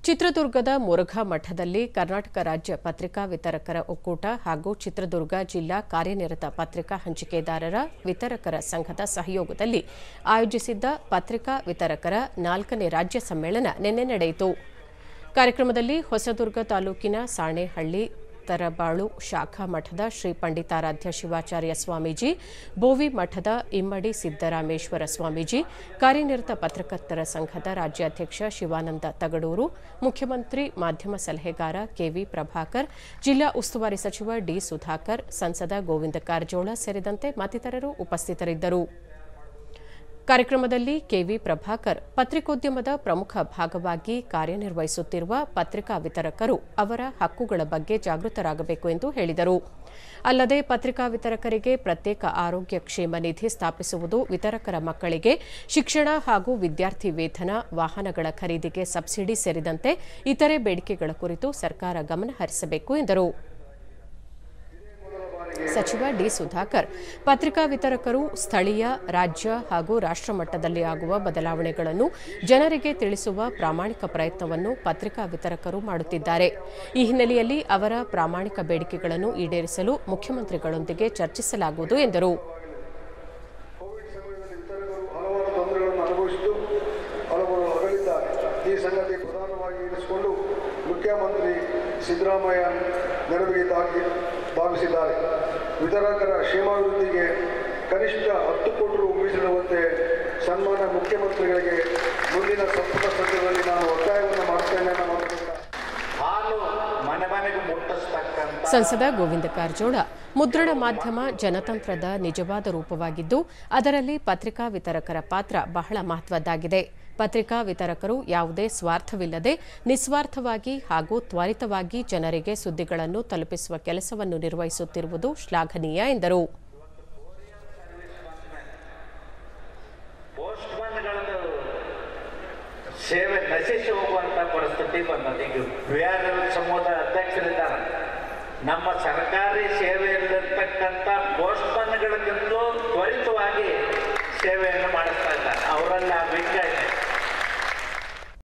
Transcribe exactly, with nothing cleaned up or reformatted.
ಚಿತ್ರದುರ್ಗದ ಮುರುಘಾ ಮಠದಲ್ಲಿ ಕರ್ನಾಟಕ ರಾಜ್ಯ ಪತ್ರಿಕಾ ವಿತರಕರ ಒಕ್ಕೂಟ ಹಾಗೂ ಚಿತ್ರದುರ್ಗ ಜಿಲ್ಲಾ ಕಾರ್ಯನಿರತ ಪತ್ರಿಕಾ ಹಂಚಿಕೆದಾರರ ವಿತರಕರ ಸಂಘದ ಸಹಯೋಗದಲ್ಲಿ ಆಯೋಜಿಸಿದ್ದ ಪತ್ರಿಕಾ ವಿತರಕರ ನಾಲ್ಕನೇ ರಾಜ್ಯ ಸಮ್ಮೇಳನ ನಿನ್ನೆ ನಡೆಯಿತು. ಕಾರ್ಯಕ್ರಮದಲ್ಲಿ ಹೊಸದುರ್ಗ ತಾಲೂಕಿನ ಸಾಣೇಹಳ್ಳಿ ತರಬಾಳು ಶಾಖಾ ಮಠದ ಶ್ರೀ ಪಂಡಿತಾರಾಧ್ಯ ಶಿವಾಚಾರ್ಯ ಸ್ವಾಮೀಜಿ, ಬೋವಿ ಮಠದ ಇಮ್ಮಡಿ ಸಿದ್ದರಾಮೇಶ್ವರ ಸ್ವಾಮೀಜಿ, ಕಾರ್ಯನಿರತ ಪತ್ರಕರ್ತರ ಸಂಘದ ರಾಜ್ಯಾಧ್ಯಕ್ಷ ಶಿವಾನಂದ ತಗಡೂರು, ಮುಖ್ಯಮಂತ್ರಿ ಮಾಧ್ಯಮ ಸಲಹೆಗಾರ ಕೆವಿ ಪ್ರಭಾಕರ್, ಜಿಲ್ಲಾ ಉಸ್ತುವಾರಿ ಸಚಿವ ಡಿ ಸುಧಾಕರ್, ಸಂಸದ ಗೋವಿಂದ ಕಾರಜೋಳ ಸೇರಿದಂತೆ ಮತ್ತಿತರರು ಉಪಸ್ಥಿತರಿದ್ದರು. ಕಾರ್ಯಕ್ರಮದಲ್ಲಿ ಕೆವಿ ಪ್ರಭಾಕರ್ ಪತ್ರಿಕೋದ್ಯಮದ ಪ್ರಮುಖ ಭಾಗವಾಗಿ ಕಾರ್ಯನಿರ್ವಹಿಸುತ್ತಿರುವ ಪತ್ರಿಕಾ ವಿತರಕರು ಅವರ ಹಕ್ಕುಗಳ ಬಗ್ಗೆ ಜಾಗೃತರಾಗಬೇಕು ಎಂದು ಹೇಳಿದರು. ಅಲ್ಲದೆ ಪತ್ರಿಕಾ ವಿತರಕರಿಗೆ ಪ್ರತ್ಯೇಕ ಆರೋಗ್ಯ ಕ್ಷೇಮ ನಿಧಿ ಸ್ಥಾಪಿಸುವುದು, ವಿತರಕರ ಮಕ್ಕಳಿಗೆ ಶಿಕ್ಷಣ ಹಾಗೂ ವಿದ್ಯಾರ್ಥಿ ವೇತನ, ವಾಹನಗಳ ಖರೀದಿಗೆ ಸಬ್ಸಿಡಿ ಸೇರಿದಂತೆ ಇತರೆ ಬೇಡಿಕೆಗಳ ಕುರಿತು ಸರ್ಕಾರ ಗಮನ ಹರಿಸಬೇಕು ಎಂದರು. ಸಚಿವ ಡಿ ಸುಧಾಕರ್ ಪತ್ರಿಕಾ ವಿತರಕರು ಸ್ಥಳೀಯ, ರಾಜ್ಯ ಹಾಗೂ ರಾಷ್ಟ್ರ ಮಟ್ಟದಲ್ಲಿ ಆಗುವ ಬದಲಾವಣೆಗಳನ್ನು ಜನರಿಗೆ ತಿಳಿಸುವ ಪ್ರಾಮಾಣಿಕ ಪ್ರಯತ್ನವನ್ನು ಪತ್ರಿಕಾ ವಿತರಕರು ಮಾಡುತ್ತಿದ್ದಾರೆ. ಈ ಹಿನ್ನೆಲೆಯಲ್ಲಿ ಅವರ ಪ್ರಾಮಾಣಿಕ ಬೇಡಿಕೆಗಳನ್ನು ಈಡೇರಿಸಲು ಮುಖ್ಯಮಂತ್ರಿಗಳೊಂದಿಗೆ ಚರ್ಚಿಸಲಾಗುವುದು ಎಂದರು. ಮುಖ್ಯಮಂತ್ರಿ ಸಿದ್ದರಾಮಯ್ಯ ನೆರವಿಗೆ ಧಾವಿಸಿದ್ದಾರೆ. ವಿತರಕರ ಕ್ಷೇಮಾಭಿವೃದ್ಧಿಗೆ ಕನಿಷ್ಠ ಹತ್ತು ಕೋಟಿ ರು ಮೀಸಲಿಡುವಂತೆ ಸನ್ಮಾನ್ಯ ಮುಖ್ಯಮಂತ್ರಿಗಳಿಗೆ ಮುಂದಿನ ಸಂಪುಟ ಸಭೆಯಲ್ಲಿ ನಾನು ಒತ್ತಾಯವನ್ನು ಮಾಡುತ್ತೇನೆ. ಸಂಸದ ಗೋವಿಂದ ಕಾರಜೋಳ, ಮುದ್ರಣ ಮಾಧ್ಯಮ ಜನತಂತ್ರದ ನಿಜವಾದ ರೂಪವಾಗಿದ್ದು ಅದರಲ್ಲಿ ಪತ್ರಿಕಾ ವಿತರಕರ ಪಾತ್ರ ಬಹಳ ಮಹತ್ವದ್ದಾಗಿದೆ. ಪತ್ರಿಕಾ ವಿತರಕರು ಯಾವುದೇ ಸ್ವಾರ್ಥವಿಲ್ಲದೆ ನಿಸ್ವಾರ್ಥವಾಗಿ ಹಾಗೂ ತ್ವರಿತವಾಗಿ ಜನರಿಗೆ ಸುದ್ದಿಗಳನ್ನು ತಲುಪಿಸುವ ಕೆಲಸವನ್ನು ನಿರ್ವಹಿಸುತ್ತಿರುವುದು ಶ್ಲಾಘನೀಯ ಎಂದರು. ಸೇವೆ ನಶಿಸಿ ಹೋಗುವಂತ ಪರಿಸ್ಥಿತಿ ಬಂದಿದೆ. ಈಗ ಬಿಆರ್ ಸಮೂಹದ ಅಧ್ಯಕ್ಷರಿದ್ದಾರೆ. ನಮ್ಮ ಸರ್ಕಾರಿ ಸೇವೆಯಲ್ಲಿರ್ತಕ್ಕಂಥ